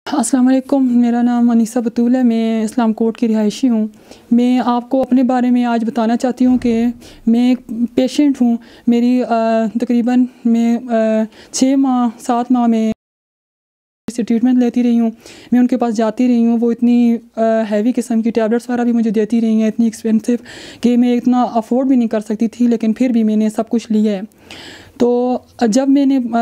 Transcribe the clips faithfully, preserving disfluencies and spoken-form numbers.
अस्सलाम वालेकुम, मेरा नाम अनीसा बतूल है। मैं इस्लाम कोर्ट की रिहायशी हूँ। मैं आपको अपने बारे में आज बताना चाहती हूँ कि मैं एक पेशेंट हूँ। मेरी तकरीबन मैं छः माह सात माह में से ट्रीटमेंट लेती रही हूँ। मैं उनके पास जाती रही हूँ। वो इतनी हैवी किस्म की टैबलेट्स वगैरह भी मुझे देती रही हैं, इतनी एक्सपेंसिव कि मैं इतना अफोर्ड भी नहीं कर सकती थी, लेकिन फिर भी मैंने सब कुछ लिया है। तो जब मैंने आ,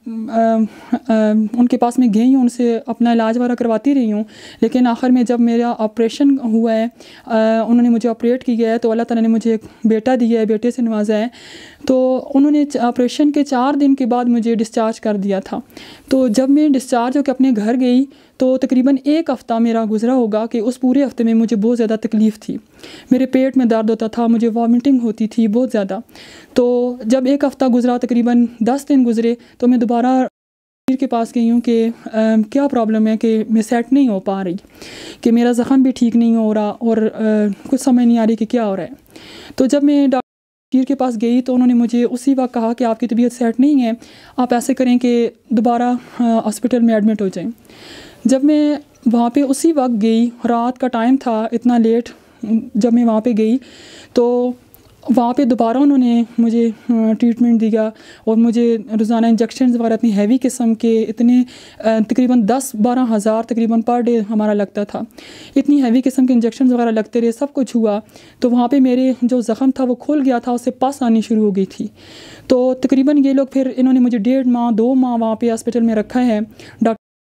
आ, आ, उनके पास में गई हूँ, उनसे अपना इलाज वगैरह करवाती रही हूँ, लेकिन आखिर में जब मेरा ऑपरेशन हुआ है, आ, उन्होंने मुझे ऑपरेट किया है, तो अल्लाह ताला ने मुझे एक बेटा दिया है, बेटे से नवाजा है। तो उन्होंने ऑपरेशन के चार दिन के बाद मुझे डिस्चार्ज कर दिया था। तो जब मैं डिस्चार्ज होकर अपने घर गई तो तकरीबन एक हफ़्ता मेरा गुजरा होगा कि उस पूरे हफ़्ते में मुझे बहुत ज़्यादा तकलीफ़ थी। मेरे पेट में दर्द होता था, मुझे वॉमिटिंग होती थी बहुत ज़्यादा। तो जब एक हफ़्ता गुजरा, तकरीबन दस दिन गुजरे, तो मैं दोबारा डॉक्टर के पास गई हूँ कि क्या प्रॉब्लम है, कि मैं सेट नहीं हो पा रही, कि मेरा ज़ख़म भी ठीक नहीं हो रहा और आ, कुछ समझ नहीं आ रही कि क्या हो रहा है। तो जब मैं डॉक्टर के पास गई तो उन्होंने मुझे उसी वक्त कहा कि आपकी तबीयत सेट नहीं है, आप ऐसे करें कि दोबारा हॉस्पिटल में एडमिट हो जाएं। जब मैं वहाँ पे उसी वक्त गई, रात का टाइम था, इतना लेट जब मैं वहाँ पे गई तो वहाँ पे दोबारा उन्होंने मुझे ट्रीटमेंट दिया और मुझे रोज़ाना इंजेक्शन वगैरह इतनी हैवी किस्म के, इतने तकरीबन दस बारह हज़ार तकरीबन पर डे हमारा लगता था। इतनी हैवी किस्म के इंजेक्शन वगैरह लगते रहे, सब कुछ हुआ। तो वहाँ पे मेरे जो ज़ख़म था वो खुल गया था, उससे पस आनी शुरू हो गई थी। तो तकरीबन ये लोग फिर इन्होंने मुझे डेढ़ माह दो माह वहाँ पर हॉस्पिटल में रखा है। डॉक्टर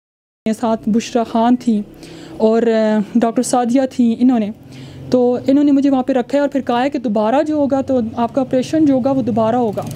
साथ बुशरा खान थी और डॉक्टर सादिया थी, इन्होंने तो इन्होंने मुझे वहाँ पे रखा है और फिर कहा है कि दोबारा जो होगा तो आपका ऑपरेशन जो होगा वो दोबारा होगा।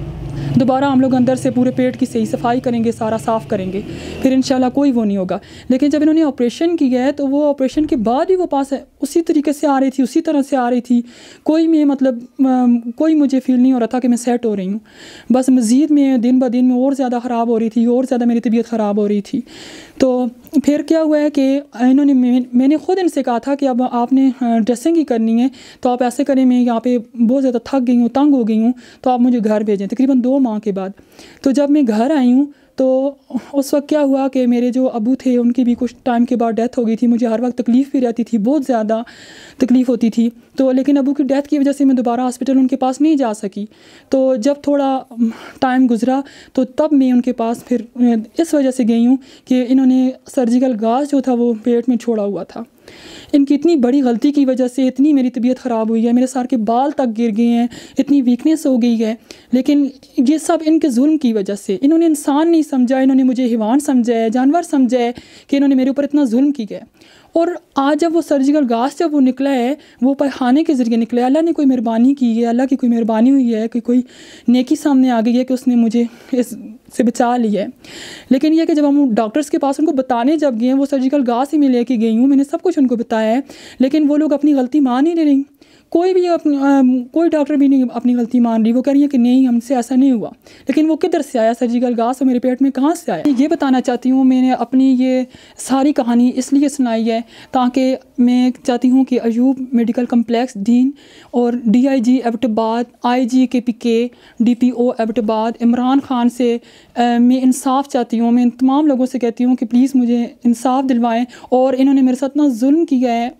दोबारा हम लोग अंदर से पूरे पेट की सही सफाई करेंगे, सारा साफ़ करेंगे, फिर इंशाल्लाह कोई वो नहीं होगा। लेकिन जब इन्होंने ऑपरेशन किया है तो वो ऑपरेशन के बाद ही वो पास है उसी तरीके से आ रही थी, उसी तरह से आ रही थी। कोई में मतलब आ, कोई मुझे फील नहीं हो रहा था कि मैं सेट हो रही हूँ। बस मज़ीद में दिन ब दिन में और ज़्यादा ख़राब हो रही थी, और ज़्यादा मेरी तबीयत ख़राब हो रही थी। तो फिर क्या हुआ है कि इन्होंने मैंने ख़ुद इनसे कहा था कि अब आपने ड्रेसिंग ही करनी है, तो आप ऐसे करें, मैं यहाँ पे बहुत ज़्यादा थक गई हूँ, तंग हो गई हूँ, तो आप मुझे घर भेजें। तकरीबन दो माह के बाद तो जब मैं घर आई हूँ तो उस वक्त क्या हुआ कि मेरे जो अबू थे उनकी भी कुछ टाइम के बाद डेथ हो गई थी। मुझे हर वक्त तकलीफ़ भी रहती थी, बहुत ज़्यादा तकलीफ़ होती थी। तो लेकिन अबू की डेथ की वजह से मैं दोबारा हॉस्पिटल उनके पास नहीं जा सकी। तो जब थोड़ा टाइम गुजरा तो तब मैं उनके पास फिर इस वजह से गई हूँ कि इन्होंने सर्जिकल गाज जो था वो पेट में छोड़ा हुआ था। इनकी इतनी बड़ी गलती की वजह से इतनी मेरी तबीयत ख़राब हुई है, मेरे सर के बाल तक गिर गए हैं, इतनी वीकनेस हो गई है। लेकिन ये सब इनके जुल्म की वजह से, इन्होंने इंसान नहीं समझा, इन्होंने मुझे हैवान समझा है, जानवर समझा है कि इन्होंने मेरे ऊपर इतना जुल्म किया है। और आज जब वो सर्जिकल गाज जब वो निकला है, वो पैखाने के ज़रिए निकला है। अल्लाह ने कोई मेहरबानी की है, अल्लाह की कोई मेहरबानी हुई है कि कोई नेकी सामने आ गई है कि उसने मुझे इस से बचा लिया है। लेकिन यह कि जब हम डॉक्टर्स के पास उनको बताने जब गए, वो सर्जिकल गाज ही मैं लेके गई हूँ, मैंने सब कुछ उनको बताया है, लेकिन वो लोग अपनी गलती मान ही नहीं रही। कोई भी अपनी आ, कोई डॉक्टर भी नहीं अपनी गलती मान रही। वो कह रही है कि नहीं, हमसे ऐसा नहीं हुआ। लेकिन वो किधर से आया सर्जिकल गाज, तो मेरे पेट में कहाँ से आया? ये बताना चाहती हूँ। मैंने अपनी ये सारी कहानी इसलिए सुनाई है ताकि मैं चाहती हूँ कि अयूब मेडिकल कम्प्लेक्स डीन और D I G Abbottabad, I G K P K, D P O Abbottabad, Imran Khan से आ, मैं इंसाफ चाहती हूँ। मैं इन तमाम लोगों से कहती हूँ कि प्लीज़ मुझे इंसाफ दिलवाएँ। और इन्होंने मेरे साथ इतना जुल्म किया है,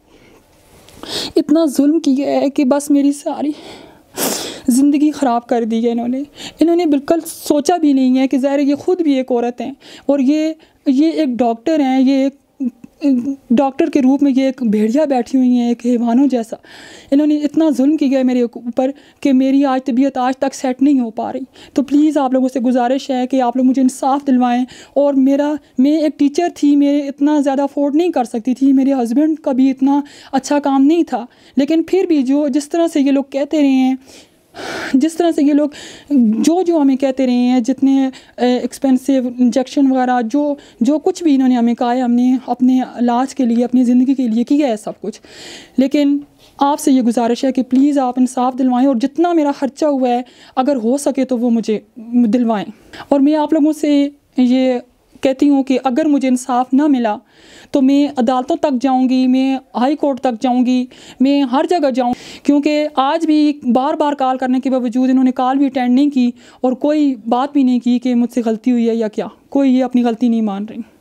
इतना जुल्म किया है कि बस मेरी सारी ज़िंदगी ख़राब कर दी है इन्होंने। इन्होंने बिल्कुल सोचा भी नहीं है कि ज़ाहिर ये ख़ुद भी एक औरत हैं और ये ये एक डॉक्टर हैं, ये एक डॉक्टर के रूप में ये एक भेड़िया बैठी हुई हैं, एक हैवानों जैसा। इन्होंने इतना जुल्म किया है मेरे ऊपर कि मेरी आज तबीयत आज तक सेट नहीं हो पा रही। तो प्लीज़ आप लोगों से गुजारिश है कि आप लोग मुझे इंसाफ दिलवाएं। और मेरा मैं एक टीचर थी, मैं इतना ज़्यादा अफोर्ड नहीं कर सकती थी, मेरे हस्बैंड का भी इतना अच्छा काम नहीं था, लेकिन फिर भी जो जिस तरह से ये लोग कहते रहे हैं, जिस तरह से ये लोग जो जो हमें कहते रहे हैं, जितने एक्सपेंसिव इंजेक्शन वगैरह जो जो कुछ भी इन्होंने हमें कहा है, हमने अपने इलाज के लिए, अपनी ज़िंदगी के लिए किया है सब कुछ। लेकिन आपसे ये गुजारिश है कि प्लीज़ आप इंसाफ दिलवाएं और जितना मेरा ख़र्चा हुआ है अगर हो सके तो वो मुझे दिलवाएं। और मैं आप लोगों से ये कहती हूँ कि अगर मुझे इंसाफ ना मिला तो मैं अदालतों तक जाऊँगी, मैं हाई कोर्ट तक जाऊँगी, मैं हर जगह जाऊँ, क्योंकि आज भी बार बार कॉल करने के बावजूद इन्होंने कॉल भी अटेंड नहीं की और कोई बात भी नहीं की कि मुझसे गलती हुई है या क्या। कोई ये अपनी गलती नहीं मान रही।